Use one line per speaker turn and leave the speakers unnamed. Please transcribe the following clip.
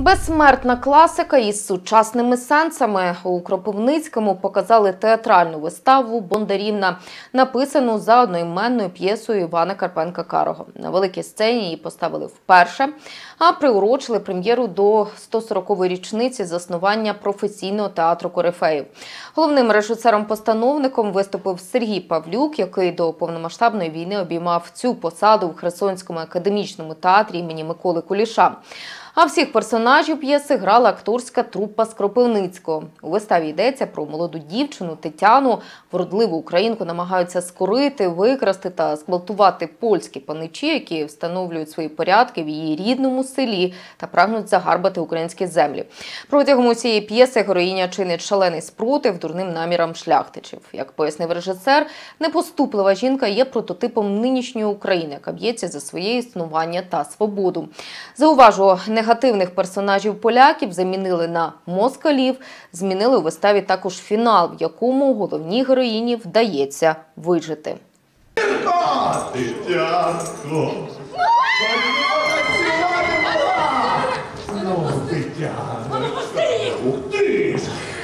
Безсмертна класика із сучасними сенсами. У Кропивницькому показали театральну виставу «Бондарівна», написану за одноіменною п'єсою Івана Карпенка-Карого. На великій сцені її поставили вперше, а приурочили прем'єру до 140-ї річниці заснування професійного театру корифеїв. Головним режисером-постановником виступив Сергій Павлюк, який до повномасштабної війни обіймав цю посаду в Херсонському академічному театрі імені Миколи Куліша. А всіх персонажів п'єси грала акторська трупа з Кропивницького. У виставі йдеться про молоду дівчину Тетяну. Вродливу українку намагаються скорити, викрасти та зґвалтувати польські паничі, які встановлюють свої порядки в її рідному селі та прагнуть загарбати українські землі. Протягом усієї п'єси героїня чинить шалений спротив дурним намірам шляхтичів. Як пояснив режисер, непоступлива жінка є прототипом нинішньої України, яка б'ється за своє існування та свободу. Зауважу, негативних персонажів поляків замінили на москалів. Змінили у виставі також фінал, в якому головній героїні вдається вижити.
Тетянко! Ну, Тетянко! Ух ти ж!